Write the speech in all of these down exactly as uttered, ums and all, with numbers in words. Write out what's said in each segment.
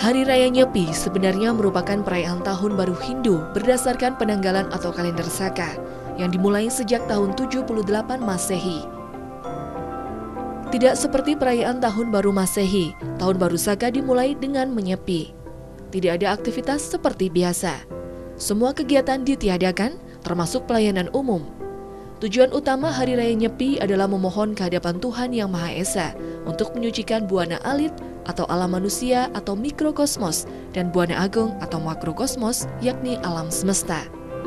Hari Raya Nyepi sebenarnya merupakan perayaan Tahun Baru Hindu berdasarkan penanggalan atau kalender Saka yang dimulai sejak tahun tujuh puluh delapan Masehi. Tidak seperti perayaan Tahun Baru Masehi, Tahun Baru Saka dimulai dengan menyepi. Tidak ada aktivitas seperti biasa. Semua kegiatan ditiadakan, termasuk pelayanan umum. Tujuan utama Hari Raya Nyepi adalah memohon kehadapan Tuhan Yang Maha Esa untuk menyucikan buana alit atau alam manusia atau mikrokosmos dan buana agung atau makrokosmos yakni alam semesta.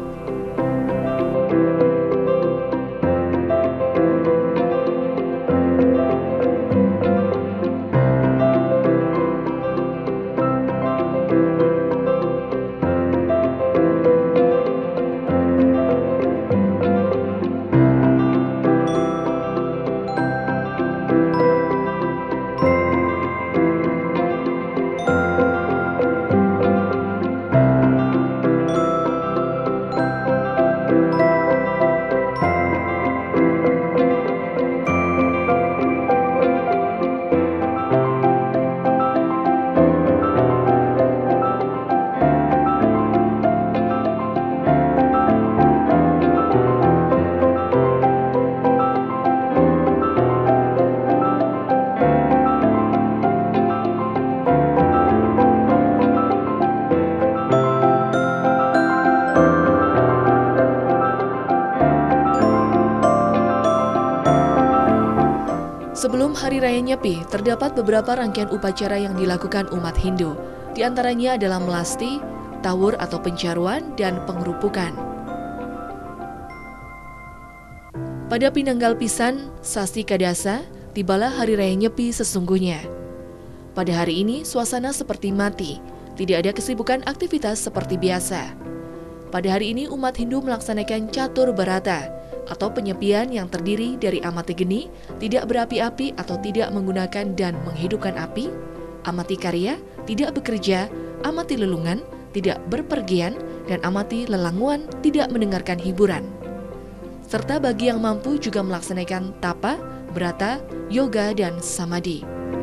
Sebelum Hari Raya Nyepi, terdapat beberapa rangkaian upacara yang dilakukan umat Hindu. Di antaranya adalah melasti, tawur atau pencaruan, dan pengerupukan. Pada Pinanggal Pisan, Sasi Kadasa, tibalah Hari Raya Nyepi sesungguhnya. Pada hari ini, suasana seperti mati, tidak ada kesibukan aktivitas seperti biasa. Pada hari ini, umat Hindu melaksanakan Catur Barata, atau penyepian yang terdiri dari amati geni, tidak berapi-api atau tidak menggunakan dan menghidupkan api, amati karya, tidak bekerja, amati lelungan, tidak berpergian, dan amati lelanguan, tidak mendengarkan hiburan. Serta bagi yang mampu juga melaksanakan tapa, brata, yoga, dan samadhi.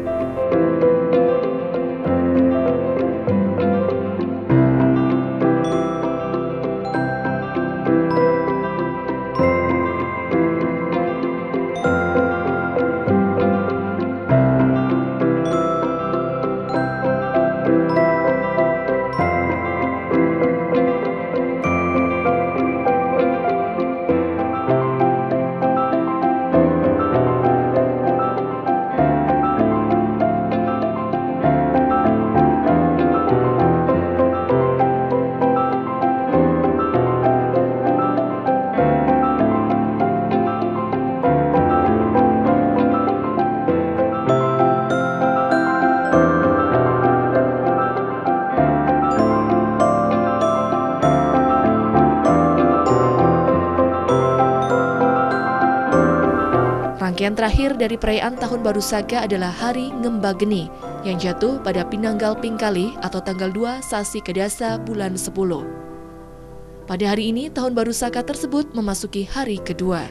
Rangkaian terakhir dari perayaan Tahun Baru Saka adalah Hari Ngembageni yang jatuh pada Pinanggal Pingkalih atau tanggal dua Sasi Kadasa bulan sepuluh. Pada hari ini Tahun Baru Saka tersebut memasuki hari kedua.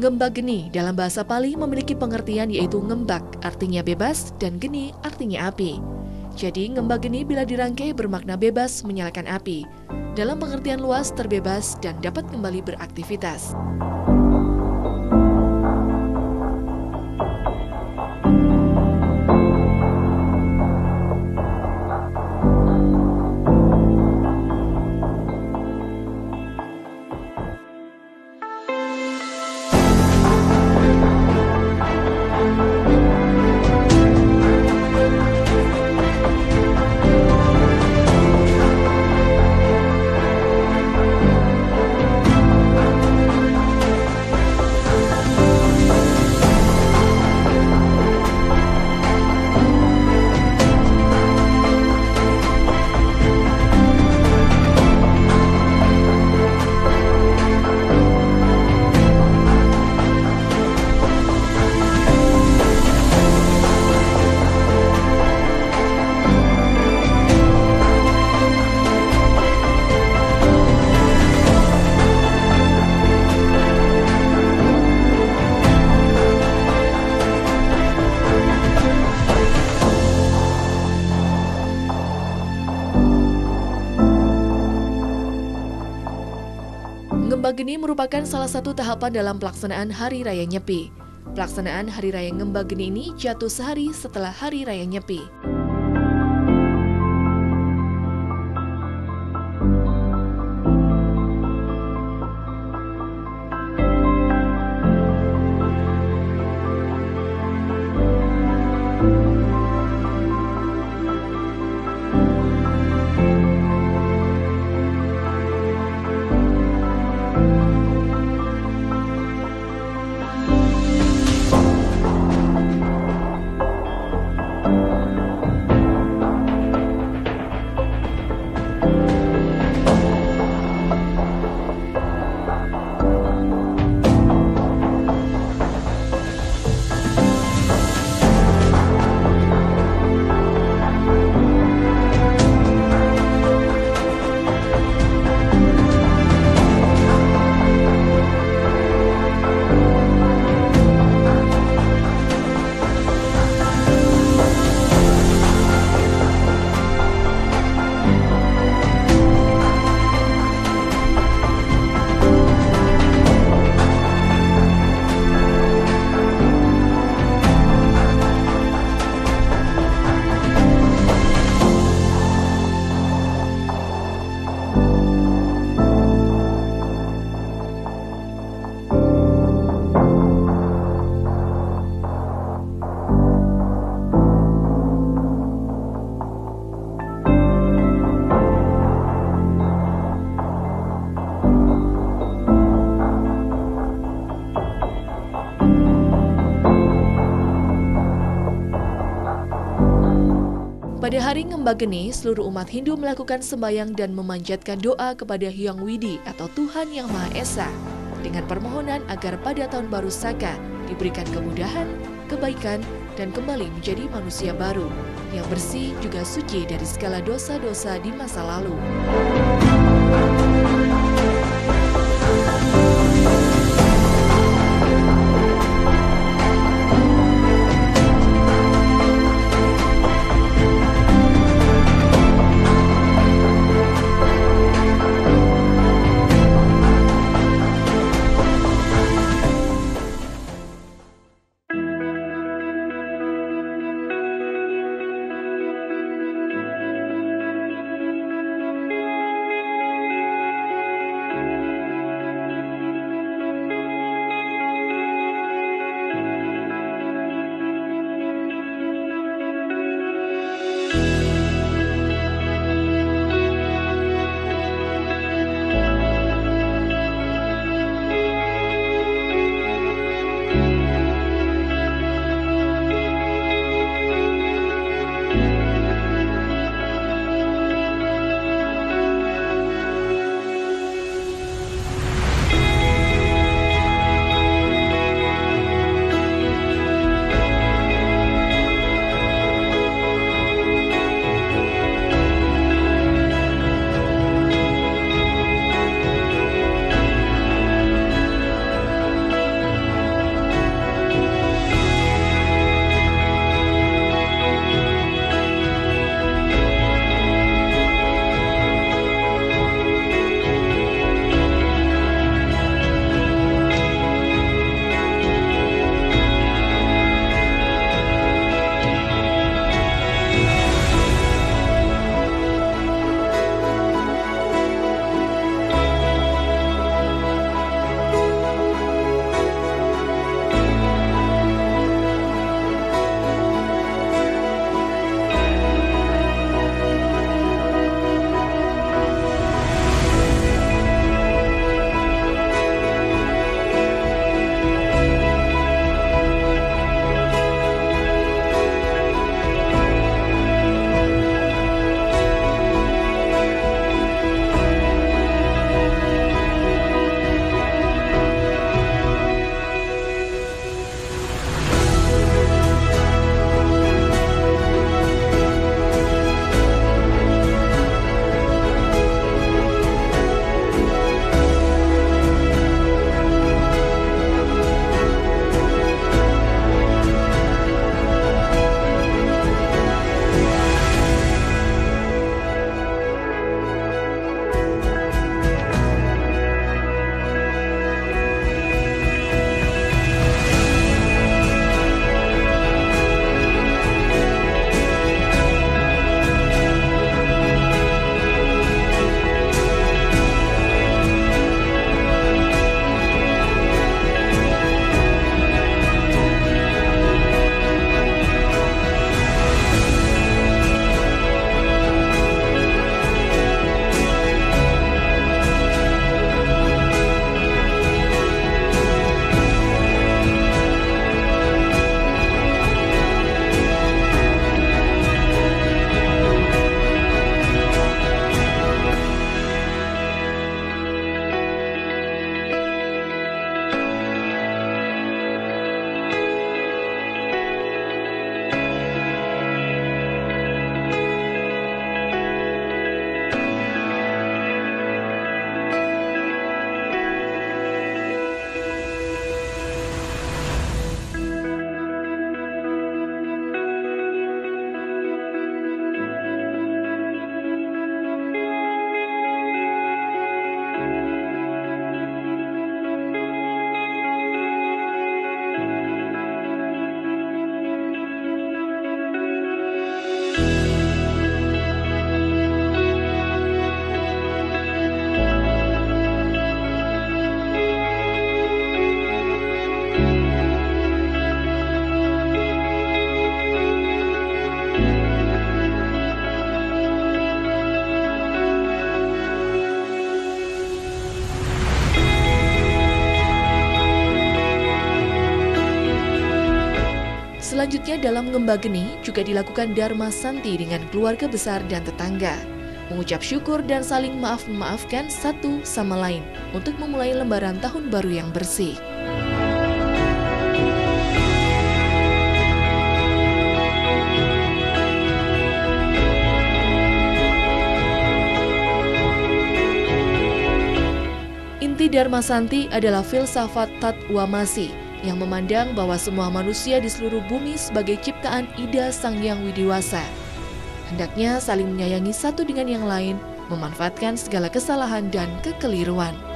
Ngembak geni dalam bahasa Pali memiliki pengertian yaitu ngembak artinya bebas dan geni artinya api. Jadi ngembak geni bila dirangkai bermakna bebas menyalakan api. Dalam pengertian luas terbebas dan dapat kembali beraktivitas. Ngembak geni merupakan salah satu tahapan dalam pelaksanaan Hari Raya Nyepi. Pelaksanaan Hari Raya Ngembak Geni ini jatuh sehari setelah Hari Raya Nyepi. Pada hari Ngembak Geni, seluruh umat Hindu melakukan sembahyang dan memanjatkan doa kepada Hyang Widi atau Tuhan Yang Maha Esa dengan permohonan agar pada tahun baru Saka diberikan kemudahan, kebaikan, dan kembali menjadi manusia baru yang bersih juga suci dari segala dosa-dosa di masa lalu. Selanjutnya dalam Ngembageni juga dilakukan Dharma Santi dengan keluarga besar dan tetangga, mengucap syukur dan saling maaf-memaafkan satu sama lain untuk memulai lembaran tahun baru yang bersih. Inti Dharma Santi adalah filsafat Tatwamasi yang memandang bahwa semua manusia di seluruh bumi sebagai ciptaan Ida Sang Hyang Widiwasa. Hendaknya saling menyayangi satu dengan yang lain, memanfaatkan segala kesalahan dan kekeliruan.